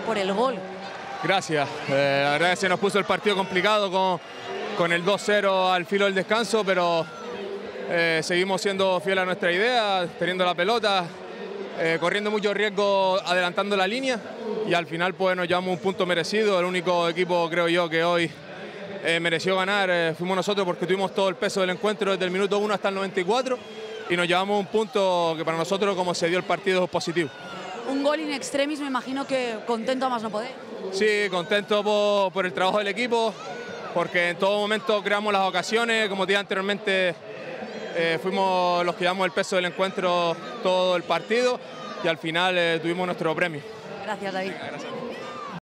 por el gol. Gracias. La verdad es que se nos puso el partido complicado con el 2-0 al filo del descanso, pero seguimos siendo fieles a nuestra idea, teniendo la pelota, corriendo mucho riesgo, adelantando la línea, y al final pues nos llevamos un punto merecido. El único equipo, creo yo, que hoy mereció ganar fuimos nosotros, porque tuvimos todo el peso del encuentro desde el minuto 1 hasta el 94 y nos llevamos un punto que para nosotros, como se dio el partido, es positivo. Un gol in extremis, me imagino que contento a más no poder. Sí, contento por el trabajo del equipo, porque en todo momento creamos las ocasiones. Como te dije anteriormente, fuimos los que llevamos el peso del encuentro todo el partido y al final tuvimos nuestro premio. Gracias, David. Gracias.